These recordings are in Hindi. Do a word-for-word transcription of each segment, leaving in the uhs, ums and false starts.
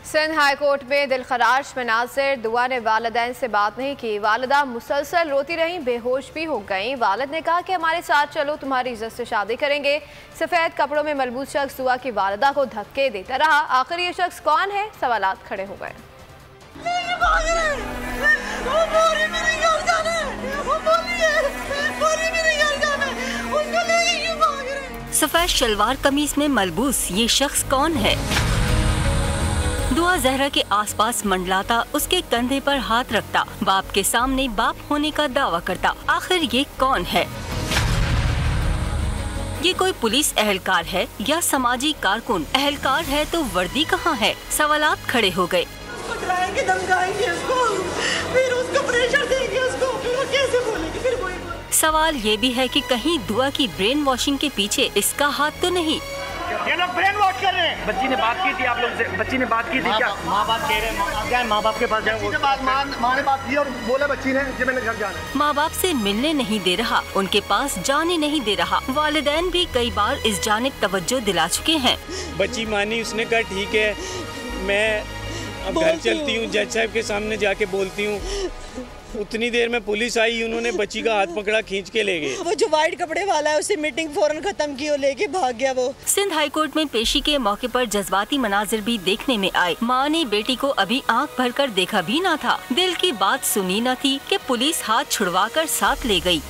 सिंध हाई कोर्ट में दिलखराश मनाजिर। दुआ ने वालिदैन से बात नहीं की। वालिदा मुसलसल रोती रहीं, बेहोश भी हो गईं। वालिद ने कहा कि हमारे साथ चलो, तुम्हारी इज्जत से शादी करेंगे। सफ़ेद कपड़ों में मलबूस शख्स दुआ की वालिदा को धक्के देता रहा। आखिर ये शख्स कौन है? सवालात खड़े हो गए। सफेद शलवार कमीज में मलबूस ये शख्स कौन है? दुआ जहरा के आसपास मंडलाता, उसके कंधे पर हाथ रखता, बाप के सामने बाप होने का दावा करता। आखिर ये कौन है? ये कोई पुलिस एहलकार है या समाजी कारकुन? एहलकार है तो वर्दी कहाँ है? सवालात खड़े हो गए। डराएंगे, धमकाएंगे उसको, फिर उसको प्रेशर देंगे, उसको फिर वो कैसे बोलेगी? फिर वही सवाल ये भी है कि कहीं दुआ की ब्रेन वॉशिंग के पीछे इसका हाथ तो नहीं? ये लोग ब्रेन वॉश कर रहे हैं। बच्ची ने बात की थी आप लोग से, बच्ची ने बात की थी क्या? माँ बाप कह रहे हैं, क्या माँ बाप के पास जाए? माँ ने बात की और बोला बच्ची ने कि मैंने घर जाना है। माँ बाप से मिलने नहीं दे रहा, उनके पास जाने नहीं दे रहा। वालिदैन भी कई बार इस जानिब तवज्जो दिला चुके हैं। बच्ची मानी, उसने कहा ठीक है मैं अब घर चलती हूँ, जज साहब के सामने जाके बोलती हूँ। उतनी देर में पुलिस आई, उन्होंने बच्ची का हाथ पकड़ा, खींच के ले गए। वो जो वाइट कपड़े वाला है उससे मीटिंग फौरन खत्म की और लेके भाग गया वो। सिंध हाई कोर्ट में पेशी के मौके पर जज्बाती मनाजिर भी देखने में आए। माँ ने बेटी को अभी आंख भर कर देखा भी न था, दिल की बात सुनी न थी कि पुलिस हाथ छुड़वा कर साथ ले गई।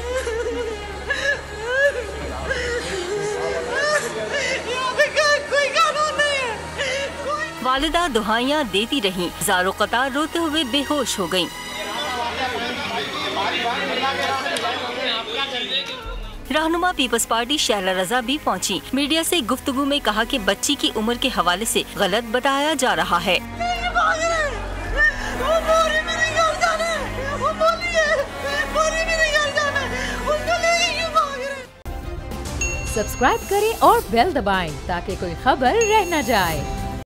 वालिदा दुहाइयाँ देती रहीं, ज़ारो कतार रोते हुए बेहोश हो गयीं। रहनुमा पीपल्स पार्टी शैला रजा भी पहुंची। मीडिया से गुफ्तगू में कहा कि बच्ची की उम्र के हवाले से गलत बताया जा रहा है। सब्सक्राइब करें और बेल दबाएं ताकि कोई खबर रह न जाए।